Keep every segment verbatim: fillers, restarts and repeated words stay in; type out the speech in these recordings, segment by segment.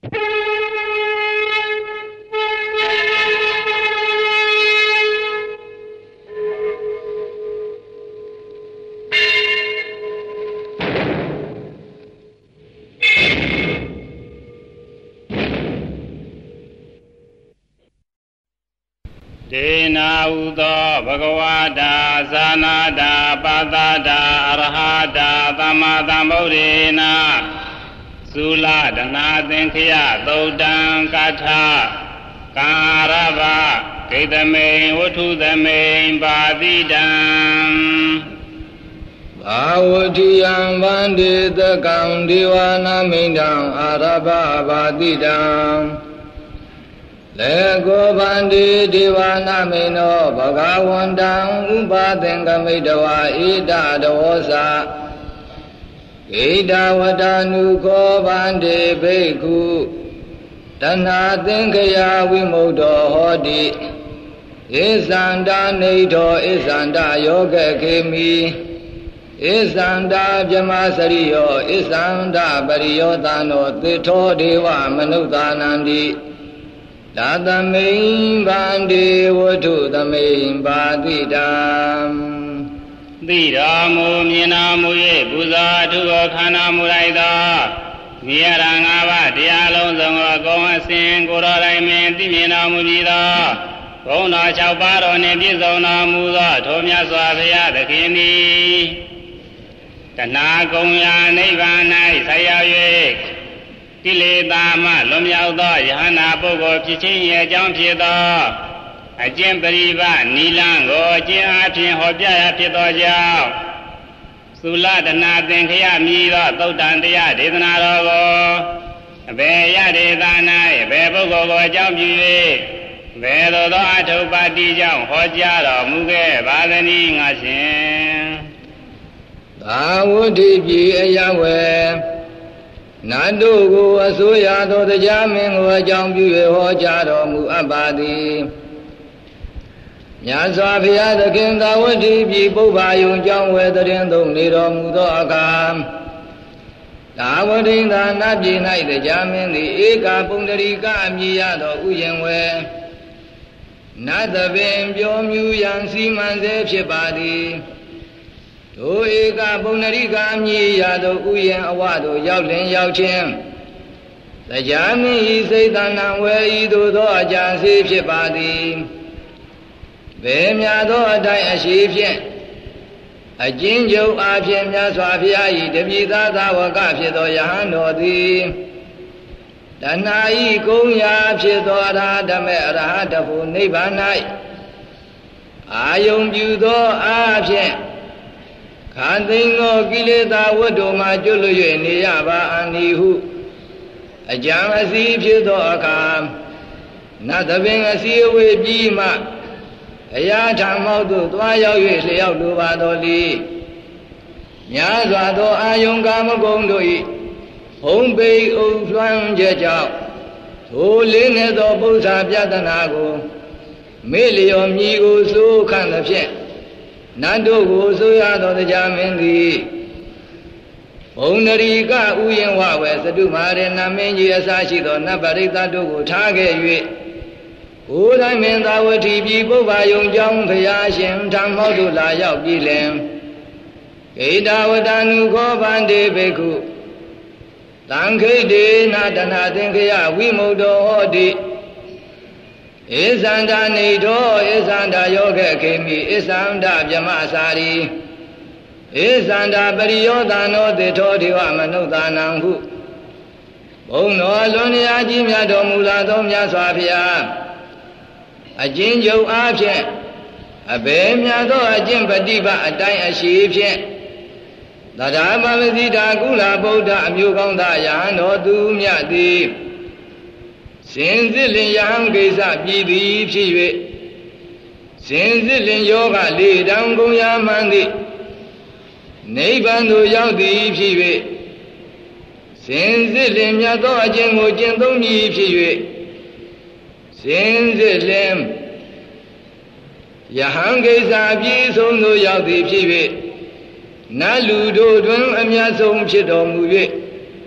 ဒေနာဟုသောဘဂဝတာဇာနာတာပါသတာအရဟတာသမ္မာသမ္ဗုဒ္ဓေနသုလဒနာသင်္ခယသုတ်တံကာထကာရဗဂိတမိန်ဝဋ္ထုသမိန်ပါတိတံဘာဝတိယံဗန္တိတကံဒေဝနာမိန်တံအာရဗပါတိတံလေကိုဗန္တိဒေဝနာမိန်သောဘဂဝန္တံဥပါသင်္ကမိတဝါဣဒတဝောစာဣဒဝတ္တနုကိုဗန္တိဘိက္ခုတဏှာသင်္ခယဝိမု ddho ဟောတိဣဇန္တာနေထောဣဇန္တာယောဂခေမိဣဇန္တာဗြဟ္မစရိယောဣဇန္တာပရိယောသနောသေထောဒေဝမနုဿာနန္တိသာသမိန်ဗန္တိဝတ္ထုသမိန်ပါတိတံသိတော်မူမြင်တော်မူ၍ပူဇော်အထုကိုခန္ဓာမူလိုက်သောမြည်ရတာငါးပါးတရားလုံးစုံကိုအကုန်အစင်ကိုယ်တော်တိုင်ပင်သိမြင်တော်မူပြီးသောဘုန်းတော်၆ပါးတော်နှင့်ပြည့်စုံတော်မူသောထိုမြတ်စွာဘုရားသခင်သည်တဏှာကုံရာနိဗ္ဗာန်၌ဆက်ရောက်၍ကိလေသာမှလွန်မြောက်သောယဟနာပုဂ္ဂိုလ်ဖြစ်ခြင်းရဲ့အကြောင်းဖြစ်သောအကျင့်ပရိပတ်နိလန်းကိုအကျင့်အားဖြင့်ဟောပြရဖြစ်သောကြောင့်သုလဒနာသင်္ခယမြည်သောသုတ်တံတရားဒေသနာတော်ကိုအဘယ်ရဒေသ၌ဘယ်ပုဂ္ဂိုလ်ကိုအကြောင်းပြု၍ဘယ်သို့သောအထုပ္ပတ္တိကြောင့်ဟောကြားတော်မူခဲ့ပါသနည်းငါရှင်သာဝတိပြီအယဝေနတ်တို့ကိုအစိုးရသောတရားမင်းကိုအကြောင်းပြု၍ဟောကြားတော်မူအပ်ပါသည်မြတ်စွာဘုရားသခင်သာဝတိပြီပုဗ္ဗာယုံကြောင်းဝယ်တရင်သုံးနေတော်မူသောအခါသာဝတိန်သာနတ်ပြည်၌တရားမင်းသည်ဧကပုန္ဒရိကအမည်ရသောဥယျာဉ်ဝယ်နတ်သပင်ပြောမြူရန်စီမံစေဖြစ်ပါသည်တို့ဧကပုန္ဒရိကအမည်ရသောဥယျာဉ်အဝသို့ရောက်လင်ရောက်ခြင်းတရားမင်းဤစိတ်တဏ္ဏဝယ်ဤသို့သောအကြံစီဖြစ်ပါသည်ဘယ်မြတ်သောအတိုင်းအရှိဖြင့်အကျဉ်းချုပ်အားဖြင့်မြတ်စွာဘုရား၏တပိသာသာဝကဖြစ်သောယဟန်တော်သည်တဏှာဤကုံရာဖြစ်သောအရဟတမေအရဟတဖို့နိဗ္ဗာန်၌အာယုံပြုသောအားဖြင့်ခန္သိင်သောကိလေသာဝတ္တုမှကျွလွ၍နေရပါအနိဟုအကြံအစီဖြစ်သောအခါနတ်သဘင်အစီအဝေးပြီးမှအရာထံမောက်သို့သွားရောက်၍လျှောက်လိုပါတော်လေများစွာသောအာယုံကာမဂုဏ်တို့၏ဟုံးပိန်အုပ်လွှမ်းချက်ကြောင့်ထိုလေးနေသောပု္ပ္ပာပြဒနာကိုမေ့လျော်မြည်ကိုစိုးခန့်သဖြင့်နတ်တို့ကိုဆိုရသောတရားမင်းသည်ဘုံနရီကဥယျင်ဝဝဲသတုမာရဏမင်းကြီးအစရှိသောနတ်ပရိသတ်တို့ကိုထားခဲ့၍ဘုရားမင်းသာဝတိပြည်ပုဗ္ဗာယုံကြောင်းဘုရားရှင်ဓမ္မောတို့လာရောက်ပြီလင်ဣဒဝတ္တနုခောဗန္တိဘိက္ခုတံခိတေနာတနာသင်္ခယဝိမု ddho ဟောတိဧဇန္တာနေထောဧဇန္တာယောဂခေမိဧဇန္တာဗြဟ္မစာရီဧဇန္တာပရိယောသနောသေထောဒေဝမနုဿာနံဟုဘုံတော်လွန်ရာကြီးမြတ်တော်မူလာသောမြတ်စွာဘုရားအကျဉ်းချုပ်အားဖြင့်အဘယ်မြတ်သောအကျင့်ပฏิပတ်အတိုင်းအရှိဖြင့်သဒ္ဓါပမသိတာကုလဗုဒ္ဓအမျိုးကောင်းသာယဟန်တော်သူမြတ်သည်စင်စစ်လင်ယဟန်ကိစ္စပြည်သည်ဖြစ်၍စင်စစ်လင်ယောဂလေးတံကုန်ရာမှန်သည်နိဗ္ဗာန်သို့ရောက်သည်ဖြစ်၍စင်စစ်လင်မြတ်သောအကျင့်ကိုကျင့်သုံးမည်ဖြစ်၍စင်စစ်လင်ယဟန်ကိစ္စပြည်ဆုံးသို့ရောက်သည်ဖြစ်၍နတ်လူတို့တွင်အမြတ်ဆုံးဖြစ်တော်မူ၍တ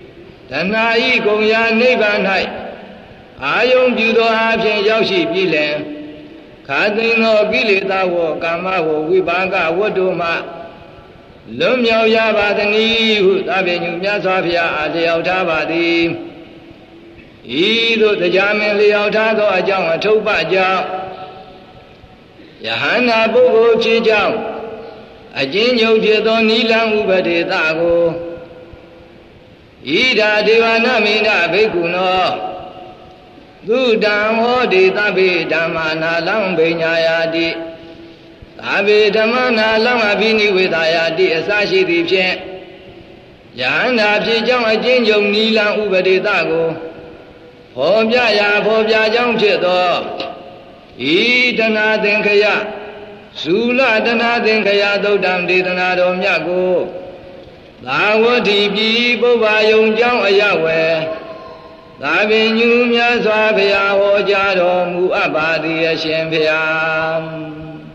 တဏှာဤကုံရာနိဗ္ဗာန်၌အာယုံပြုသောအဖြစ်ရောက်ရှိပြီလင်ခါသိင်သောကိလေသာဝကာမဝဝိပါကဝတ္တုမှလွတ်မြောက်ရပါသည်ဟုသဗ္ဗညုမြတ်စွာဘုရားအားလျောက်ထားပါသည်ဤသို့တရားမင်းလျောက်ထားသောအကြောင်းအထုပ်ပကြောင့်ယဟန္တာပုဂ္ဂိုလ်ဖြစ်ကြောင်းအကျဉ်းချုပ်ဖြစ်သောနိလံဥပဒေသကိုဣဒာဒေဝနာမိဏဘိက္ခုနောသုတံဟောတိသဗ္ဗေဓမ္မာနာလံဘိညာယာတိသဗ္ဗေဓမ္မနာလံအဘိနိဝေဒာယာတိအစရှိသည်ဖြင့်ယဟန္တာဖြစ်ကြောင်းအကျဉ်းချုပ်နိလံဥပဒေသကိုဖော်ပြရာဖော်ပြကြောင်းဖြစ်သောဤတနာသင်္ခယဇူလတနာသင်္ခယသုတ်တံဒေသနာတော်မြတ်ကိုသာဝတိပြည်ပုဗ္ဗာယုံကြောင်းအရဝေသာပင်ညူမြတ်စွာဘုရားဟောကြားတော်မူအပ်ပါသည်အရှင်ဘုရား